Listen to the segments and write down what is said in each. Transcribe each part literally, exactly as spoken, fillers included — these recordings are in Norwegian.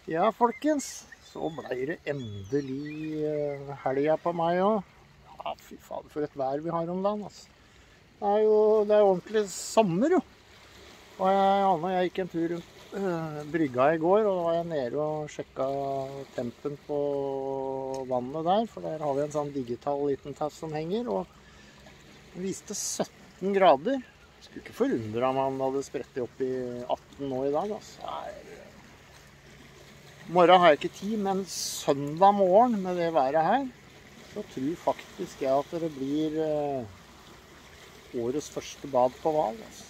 Ja, folkens, så ble det endelig eh, helga på meg også. Ja, fy faen, for et vær vi har om dagen, altså. Det er jo det er ordentlig sommer, jo. Og jeg, Anne og jeg gikk en tur rundt eh, brygga i går, og da var jeg nede og sjekka tempen på vannet der, for der har vi en sånn digital liten tass som henger, og den viste sytten grader. Jeg skulle ikke forundre meg om det hadde sprettet opp i atten nå i dag, altså. Nei, I morgen har jeg ikke tid, men søndag morgen med det været her, så tror faktisk jeg at det blir eh, årets første bad på Hval. Altså.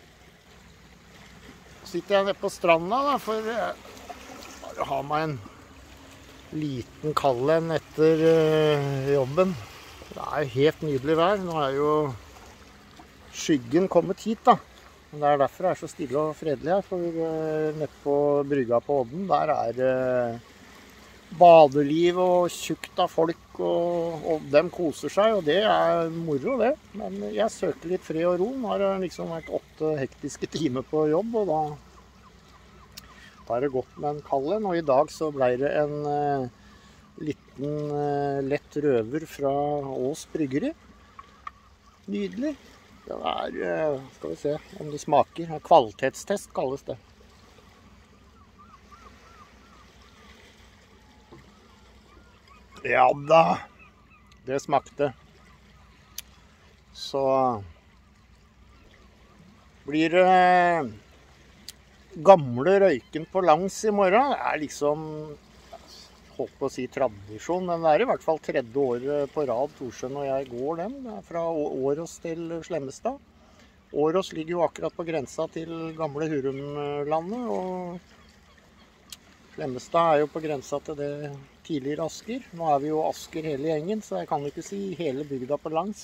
Så sitter jeg nede på stranda da, for jeg har meg en liten kald en etter eh, jobben. Det er helt nydelig vær. Nå er jo skyggen kommet hit da. Men det er derfor det er så stille og fredelig her, for nede på brygga på Odden, der er eh, badeliv og tjukt av folk, og, og dem koser seg, og det er moro det. Men jeg søker litt fred og ro. Nå har det liksom vært åtte hektiske timer på jobb, og da, da er det godt med en kald en. Og i dag så ble det en eh, liten eh, lett røver fra Ås Bryggeri. Nydelig. Det er, skal vi se om det smaker. Kvalitetstest kalles det. Ja da, det smakte. Så blir det gamle røyken på langs i morgen. Det er liksom, holdt på å si tradisjon, men det er i hvert fall tredje året på rad Torsjøen og jeg går den. Det er fra Åros til Slemmestad. Åros ligger jo akkurat på grensa til gamle Hurumlandet, og Slemmestad er jo på grensa til det tidligere Asker. Nå er vi jo Asker hele gjengen, så jeg kan ikke si hele bygda på langs.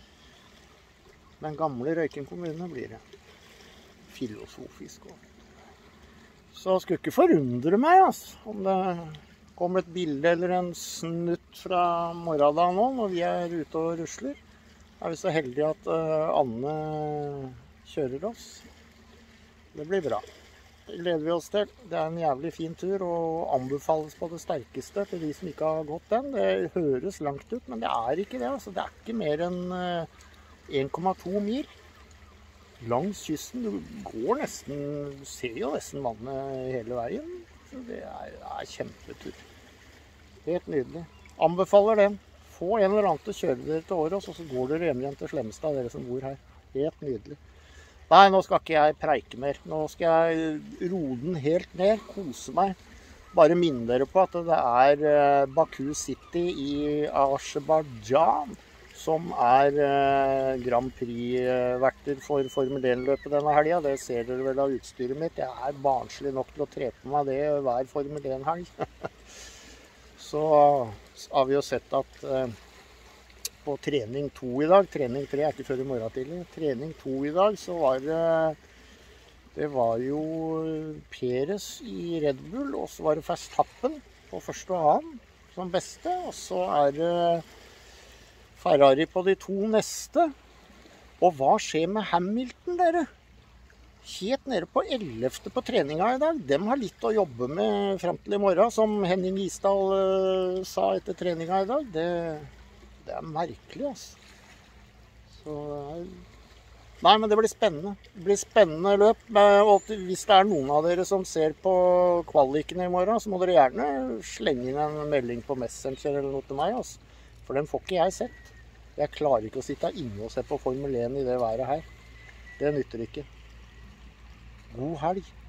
Men gamle Røyken kommune blir det. Filosofisk også. Så jeg skulle ikke forundre meg, altså, om det kom et bilde eller en snutt fra morgendagen nå, når vi er ute og rusler. Er vi så heldige at uh, Anne kjører oss. Det blir bra. Det gleder vi oss til. Det er en jævlig fin tur, og anbefales på det sterkeste til de som ikke har gått den. Det høres langt ut, men det er ikke det. Altså. Det er ikke mer enn uh, en komma to mil. Langs kysten, du går nesten, du ser jo nesten vannet hele veien. Så det er, er kjempetur. Helt nydelig. Anbefaler den. Få en eller annen til å kjøre dere til Åros, og så går dere hjem igjen til Slemmestad, dere som bor her. Helt nydelig. Nei, nå skal ikke jeg preike mer. Nå skal jeg roe den helt ned, kose meg. Bare minne dere på at det er Baku City i Aserbajdsjan som er Grand Prix-verter for Formel én-løpet denne helga. Det ser dere vel av utstyret mitt. Jeg er barnslig nok til å tre på meg det hver Formel én-helg. Så har vi jo sett at eh, på trening to i dag, trening tre er ikke før i morgen tidlig, trening to i dag, så var det, det var jo Perez i Red Bull, og så var det Verstappen på første og annen som beste, og så er det Ferrari på de to neste. Og hva skjer med Hamilton, dere? Helt nede på ellevte på treninga i dag. De har litt å jobbe med frem til i morgen, som Henning Isdal uh, sa etter treninga i dag. Det, det er merkelig, altså. Så, nei, men det blir spennende. Det blir spennende løp. Og hvis det er noen av dere som ser på kvalikene i morgen, så må dere gjerne slenge inn en melding på Messenger eller noe til meg, altså. For den får ikke jeg sett. Jeg klarer ikke å sitte inne og se på Formel én i det været her. Det nytter ikke. God helg.